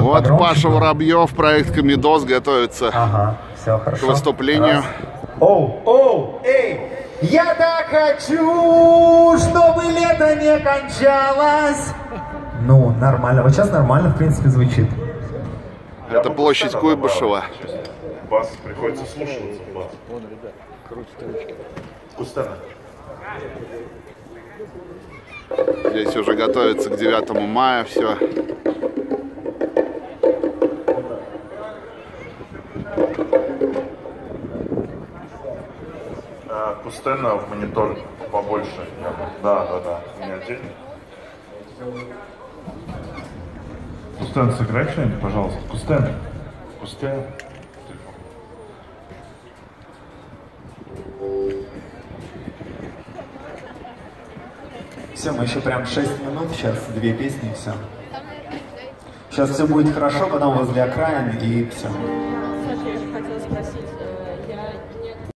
Вот погромче Паша было. Воробьев, проект Комедоз, готовится Ага, все хорошо. к выступлению. Раз. Оу, эй! Я так хочу, чтобы лето не кончалось. Ну, нормально. Вот сейчас нормально, в принципе, звучит. Это площадь Куйбышева. Бас приходится слушаться в бас. Вон, ребят, крутят ручки. Кустена. Здесь уже готовится к 9 мая все. Кустена в монитор побольше. Да. Не отдельно. Кустен, сыграй что-нибудь, пожалуйста. Кустен. Все, мы еще прям 6 минут, сейчас 2 песни и все. Сейчас все будет хорошо, потом возле окраин и все. Саша, я же хотела спросить.